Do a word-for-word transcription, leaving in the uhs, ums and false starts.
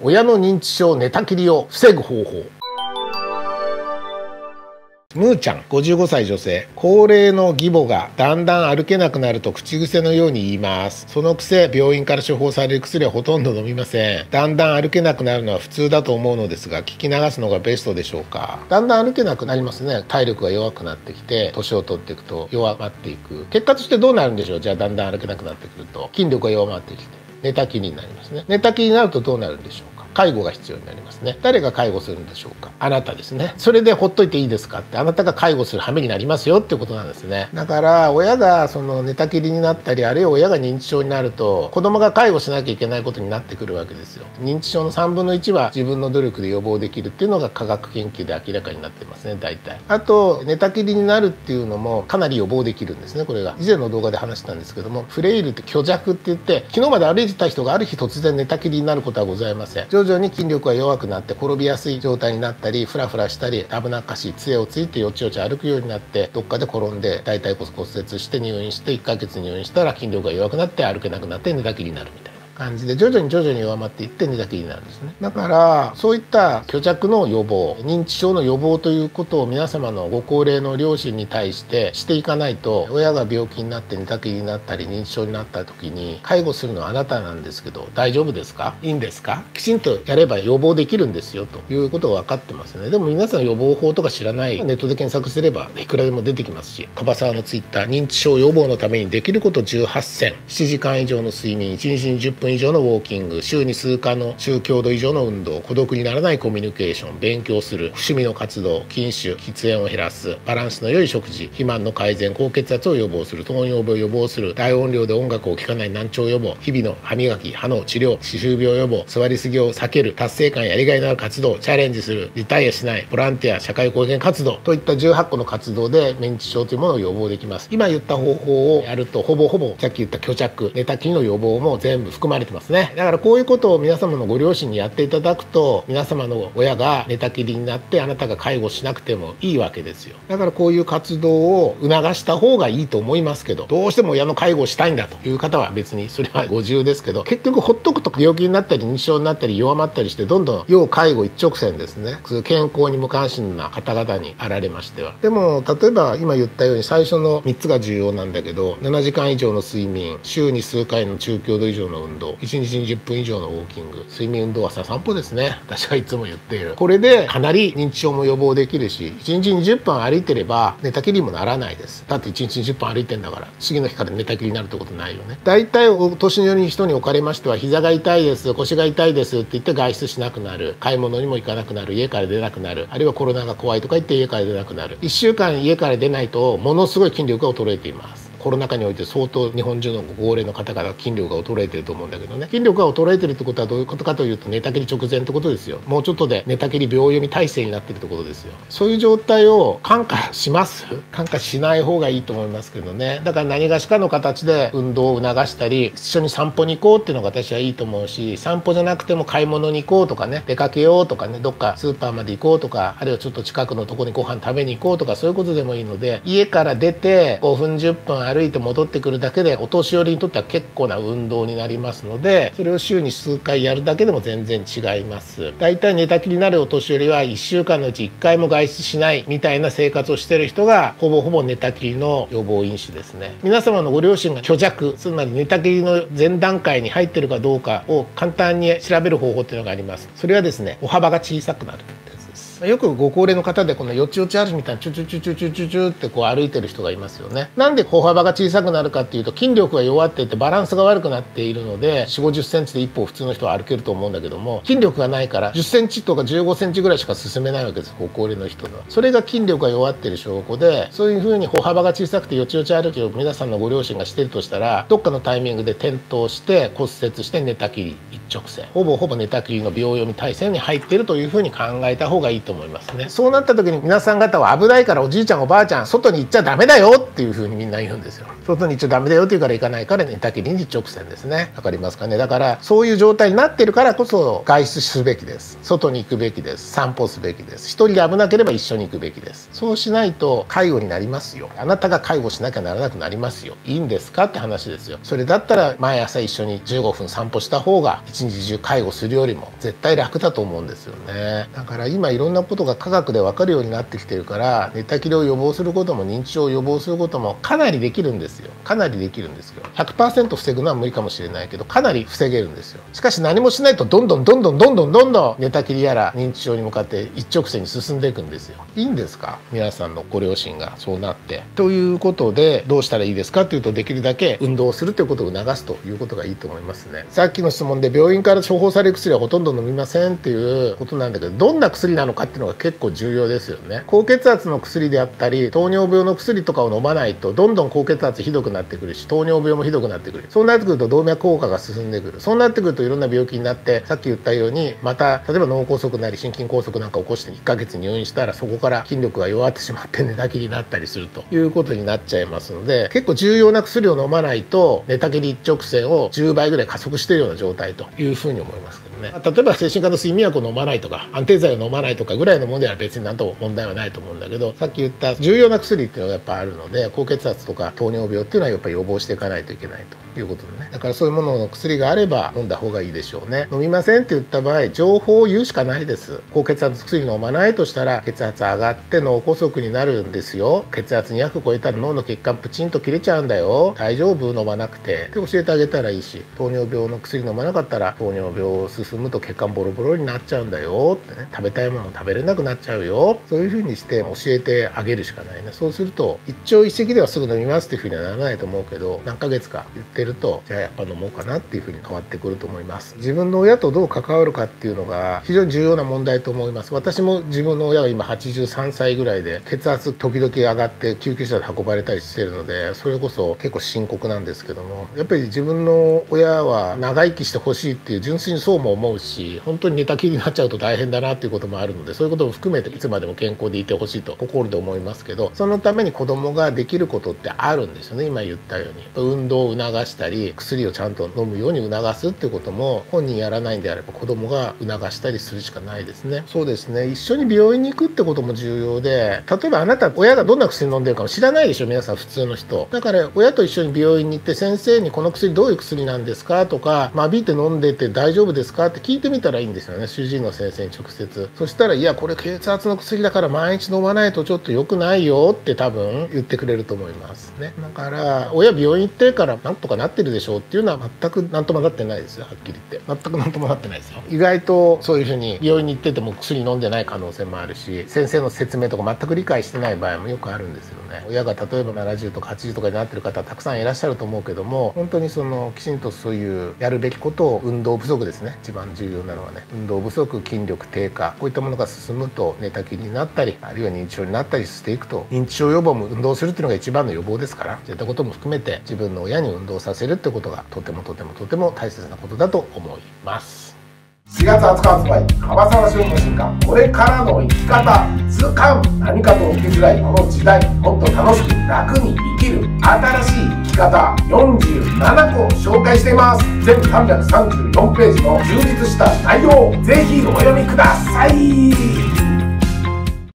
親の認知症寝たきりを防ぐ方法。むーちゃん、ごじゅうごさい女性。高齢の義母がだんだん歩けなくなると口癖のように言います。そのくせ病院から処方される薬はほとんど飲みません。だんだん歩けなくなるのは普通だと思うのですが、聞き流すのがベストでしょうか。だんだん歩けなくなりますね。体力が弱くなってきて、年を取っていくと弱まっていく。結果としてどうなるんでしょう。じゃあだんだん歩けなくなってくると筋力が弱まってきて寝たきりになりますね。寝たきりになるとどうなるんでしょうか。介護が必要になりますね。誰が介護するんでしょうか。あなたですね。それでほっといていいですかって、あなたが介護する羽目になりますよっていうことなんですね。だから親がその寝たきりになったり、あるいは親が認知症になると子供が介護しなきゃいけないことになってくるわけですよ。認知症のさんぶんのいちは自分の努力で予防できるっていうのが科学研究で明らかになってますね。大体あと寝たきりになるっていうのもかなり予防できるんですね。これが以前の動画で話したんですけども、フレイルって虚弱って言って、昨日まで歩いてた人がある日突然寝たきりになることはございません。徐々に筋力が弱くなって転びやすい状態になったり、フラフラしたり危なっかしい杖をついてよちよち歩くようになって、どっかで転んで大腿骨骨折して入院していっかげつ入院したら筋力が弱くなって歩けなくなって寝たきりになるみたいな感じで、徐々に徐々に弱まっていって寝たきりになるんですね。だからそういった虚弱の予防、認知症の予防ということを皆様のご高齢の両親に対してしていかないと、親が病気になって寝たきりになったり認知症になった時に介護するのはあなたなんですけど、大丈夫ですか、いいんですか、きちんとやれば予防できるんですよということが分かってますね。でも皆さん予防法とか知らない。ネットで検索すればいくらでも出てきますし、樺沢のツイッター、認知症予防のためにできることじゅうはっせん、ななじかん以上の睡眠、いちにちにじゅっぷん以上のウォーキング、週に数回の中強度以上の運動、孤独にならないコミュニケーション、勉強する、趣味の活動、禁酒、喫煙を減らす、バランスの良い食事、肥満の改善、高血圧を予防する、糖尿病を予防する、大音量で音楽を聴かない難聴予防、日々の歯磨き、歯の治療、歯周病予防、座りすぎを避ける、達成感やりがいのある活動、チャレンジする、リタイアしない、ボランティア、社会貢献活動といったじゅうはっこの活動で認知症というものを予防できます。今言った方法をやると、ほぼほぼさっき言った虚弱、寝たきりの予防も全部含まれてますね。だからこういうことを皆様のご両親にやっていただくと、皆様の親が寝たきりになってあなたが介護しなくてもいいわけですよ。だからこういう活動を促した方がいいと思いますけど、どうしても親の介護をしたいんだという方は別にそれはご自由ですけど、結局ほっとくと病気になったり認知症になったり弱まったりして、どんどん要介護一直線ですね。健康に無関心な方々にあられましては。でも例えば今言ったように最初のみっつが重要なんだけど、ななじかん以上の睡眠、週に数回の中強度以上の運動、いちにちにじゅっぷん以上のウォーキング、睡眠運動はさ散歩ですね。私がいつも言っている。これでかなり認知症も予防できるし、いちにちにじゅっぷん歩いてれば寝たきりにもならないです。だっていちにちにじゅっぷん歩いてんだから、次の日から寝たきりになるってことないよね。だいたいお年寄りの人におかれましては、膝が痛いです、腰が痛いですって言って外出しなくなる、買い物にも行かなくなる、家から出なくなる、あるいはコロナが怖いとか言って家から出なくなる。いっしゅうかん家から出ないとものすごい筋力が衰えています。コロナ禍において相当日本中のご高齢の方々筋力が衰えてると思うんだけどね。筋力が衰えてるってことはどういうことかというと、寝たきり直前ってことですよ。もうちょっとで寝たきり秒読み体制になってるってことですよ。そういう状態を看過します看過しない方がいいと思いますけどね。だから何がしかの形で運動を促したり、一緒に散歩に行こうっていうのが私はいいと思うし、散歩じゃなくても買い物に行こうとかね、出かけようとかね、どっかスーパーまで行こうとか、あるいはちょっと近くのとこにご飯食べに行こうとか、そういうことでもいいので、家から出てごふんじゅっぷん歩いて戻ってくるだけでお年寄りにとっては結構な運動になりますので、それを週に数回やるだけでも全然違います。だいたい寝たきりになるお年寄りはいっしゅうかんのうちいっかいも外出しないみたいな生活をしている人がほぼほぼ寝たきりの予防因子ですね。皆様のご両親が虚弱、つまり寝たきりの前段階に入っているかどうかを簡単に調べる方法っていうのがあります。それはですね、歩幅が小さくなる。よくご高齢の方でこのよちよち歩きみたいなチュチュチュチュチュチュチュってこう歩いてる人がいますよね。なんで歩幅が小さくなるかっていうと、筋力が弱っていてバランスが悪くなっているので、よんじゅうごじゅっセンチで一歩普通の人は歩けると思うんだけども、筋力がないからじゅっセンチとかじゅうごセンチぐらいしか進めないわけです。ご高齢の人のそれが筋力が弱っている証拠で、そういう風に歩幅が小さくてよちよち歩きを皆さんのご両親がしているとしたら、どっかのタイミングで転倒して骨折して寝たきり一直線、ほぼほぼ寝たきりの秒読み体制に入っているという風に考えた方がいいとと思いますね。そうなった時に皆さん方は危ないからおじいちゃんおばあちゃん外に行っちゃダメだよっていう風にみんな言うんですよ。外に行っちゃダメだよって言うから行かないから寝たきりに一直線ですね。わかりますかね。だからそういう状態になってるからこそ外出すべきです。外に行くべきです。散歩すべきです。一人で危なければ一緒に行くべきです。そうしないと介護になりますよ。あなたが介護しなきゃならなくなりますよ。いいんですかって話ですよ。それだったら毎朝一緒にじゅうごふん散歩した方が一日中介護するよりも絶対楽だと思うんですよね。だから今いろんなことが科学で分かるようになってきてるから寝たきりを予防することも認知症を予防することもかなりできるんですよ。かなりできるんですよ。ひゃくパーセント 防ぐのは無理かもしれないけどかなり防げるんですよ。しかし何もしないとどんどんどんどんどんどんどんどん寝たきりやら認知症に向かって一直線に進んでいくんですよ。いいんですか皆さんのご両親がそうなって。ということでどうしたらいいですかっていうとできるだけ運動をするということを促すということがいいと思いますね。さっきの質問で病院から処方される薬はほとんど飲みませんっていうことなんだけどどんな薬なのかっていうのが結構重要ですよね。高血圧の薬であったり糖尿病の薬とかを飲まないとどんどん高血圧ひどくなってくるし糖尿病もひどくなってくる。そうなってくると動脈硬化が進んでくる。そうなってくるといろんな病気になってさっき言ったようにまた例えば脳梗塞なり心筋梗塞なんか起こしていっかげつ入院したらそこから筋力が弱ってしまって寝たきりになったりするということになっちゃいますので結構重要な薬を飲まないと寝たきり一直線をじゅうばいぐらい加速しているような状態というふうに思いますけどね。例えば精神科の睡眠薬を飲まないとか安定剤を飲まないとかぐらいのものでは別に何とも問題はないと思うんだけどさっき言った重要な薬っていうのがやっぱあるので高血圧とか糖尿病っていうのはやっぱり予防していかないといけないということでね。だからそういうものの薬があれば飲んだ方がいいでしょうね。飲みませんって言った場合情報を言うしかないです。高血圧薬飲まないとしたら血圧上がって脳梗塞になるんですよ。血圧にひゃく超えたら脳の血管プチンと切れちゃうんだよ。大丈夫飲まなくてって教えてあげたらいいし糖尿病の薬飲まなかったら糖尿病を進むと血管ボロボロになっちゃうんだよってね。食べたいもの食べれなくなっちゃうよ。そういう風にして教えてあげるしかないね。そうすると一朝一夕ではすぐ飲みますっていう風にはならないと思うけど何ヶ月か言ってるとじゃあやっぱ飲もうかなっていう風に変わってくると思います。自分の親とどう関わるかっていうのが非常に重要な問題と思います。私も自分の親は今はちじゅうさんさいぐらいで血圧時々上がって救急車で運ばれたりしてるのでそれこそ結構深刻なんですけどもやっぱり自分の親は長生きしてほしいっていう純粋にそうも思うし本当に寝たきりになっちゃうと大変だなっていうこともあるのでそういうことも含めていつまでも健康でいてほしいと心で思いますけどそのために子供ができることってあるんですよね。今言ったように運動を促したり薬をちゃんと飲むように促すっていうことも本人やらないんであれば子供が促したりするしかないですね。そうですね一緒に病院に行くってことも重要で例えばあなた親がどんな薬飲んでるかも知らないでしょ皆さん普通の人だから親と一緒に病院に行って先生にこの薬どういう薬なんですかとか間引いて飲んでて大丈夫ですかって聞いてみたらいいんですよね主治医の先生に直接。そしたらいやこれ血圧の薬だから毎日飲まないとちょっと良くないよって多分言ってくれると思いますね。だから親病院行ってからなんとかなってるでしょうっていうのは全くなんともなってないですよはっきり言って全くなんともなってないですよ。意外とそういうふうに病院に行ってても薬飲んでない可能性もあるし先生の説明とか全く理解してない場合もよくあるんですよね。親が例えばななじゅうとかはちじゅうとかになってる方たくさんいらっしゃると思うけども本当にそのきちんとそういうやるべきことを運動不足ですね一番重要なのはね運動不足筋力低下こういったものが進むと寝たきりになったりあるいは認知症になったりしていくと認知症予防も運動するっていうのが一番の予防ですからそういったことも含めて自分の親に運動させるってことがとてもとてもとても大切なことだと思います。 しがつはつか発売樺沢俊の新刊これからの生き方図鑑何かと起きづらいこの時代もっと楽しく楽に生きる新しい生き方よんじゅうななこ紹介しています。全さんびゃくさんじゅうよんページの充実した内容ぜひお読みください。